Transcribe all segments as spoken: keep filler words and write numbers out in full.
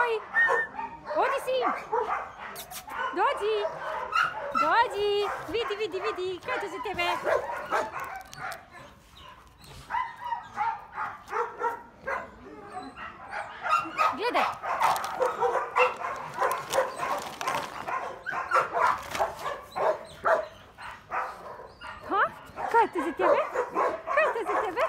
boj! Odi si! Dođi! Dođi! Vidi, vidi, vidi! Kaj to za tebe? Gledaj! Ha? Kaj to za tebe? Kaj to za tebe?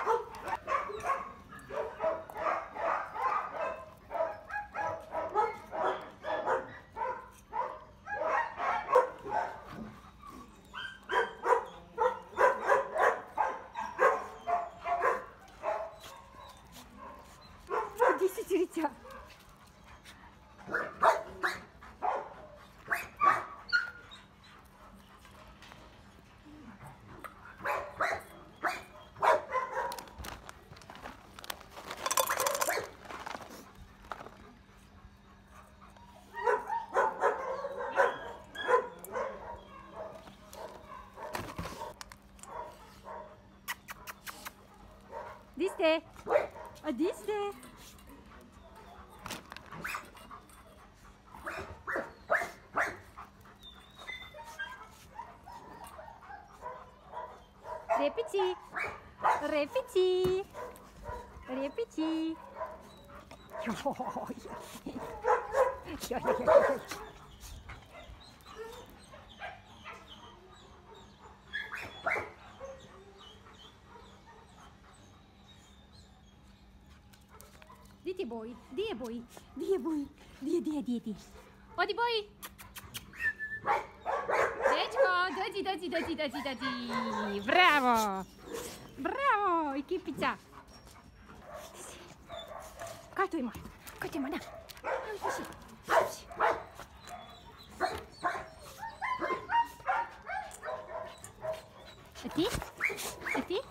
Gdje si, Cirica? Di ste? A di ste? Repici, repici, repici. Joj, joj, joj, joj. Di ti boj, di je boj, di je boj, di je, di je, di je, di je. Odi boj. Dečko, dođi, dođi, dođi, dođi, dođi. Bravo. Bravo, ekipica. Kaj to ima? Kaj to ima, da? Sluši, sluši. A ti? A ti?